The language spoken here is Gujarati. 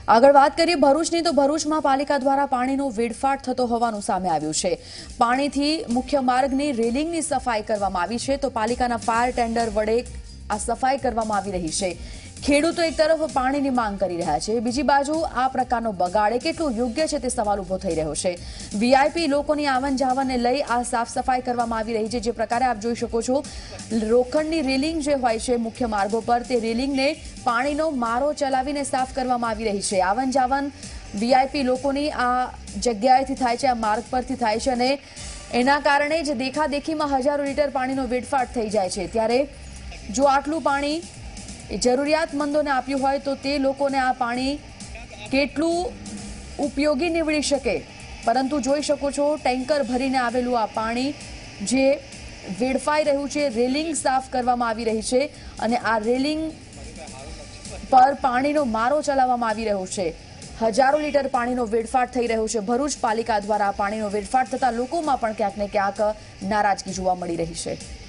આગળ વાત કરીએ ભરૂચની તો ભરૂચમાં પાલિકા દ્વારા પાણીનો વેડફાટ થતો હોવાનું સામે આવ્યું છે। પાણીથી મુખ્ય માર્ગની રેલિંગની સફાઈ કરવામાં આવી છે તો પાલિકાના ફાયર ટેન્ડર વડે આ સફાઈ કરવામાં આવી રહી છે। ખેડૂતો એક તરફ પાણીની માંગ કરી રહ્યા છે, બીજી બાજુ આ પ્રકારનો બગાડ કેટલું યોગ્ય છે તે સવાલ ઉભો થઈ રહ્યો છે। વીઆઈપી લોકોની આવન જાવનને લઈ આ સાફ સફાઈ કરવામાં આવી રહી છે। જે પ્રકારે આપ જોઈ શકો છો, લોખંડની રેલિંગ જે હોય છે મુખ્ય માર્ગો પર, તે રેલિંગને પાણીનો મારો ચલાવીને સાફ કરવામાં આવી રહી છે। આવન જાવન વીઆઈપી લોકોની આ જગ્યાએથી થાય છે, આ માર્ગ પરથી થાય છે અને એના કારણે જ દેખાદેખીમાં હજારો લીટર પાણીનો વેડફાટ થઈ જાય છે। ત્યારે જો આટલું પાણી જરૂરિયાતમંદોને આપ્યું હોય તો તે લોકોને આ પાણી કેટલું ઉપયોગી નીવડી શકે, પરંતુ જોઈ શકો છો ટેન્કર ભરીને આવેલું આ પાણી જે વેડફાઈ રહ્યું છે, રેલિંગ સાફ કરવામાં આવી રહી છે અને આ રેલિંગ પર પાણીનો મારો ચલાવવામાં આવી રહ્યો છે। હજારો લીટર પાણીનો વેડફાટ થઈ રહ્યો છે। ભરૂચ પાલિકા દ્વારા પાણીનો વેડફાટ થતા લોકોમાં પણ ક્યાંક ને ક્યાંક નારાજગી જોવા મળી રહી છે।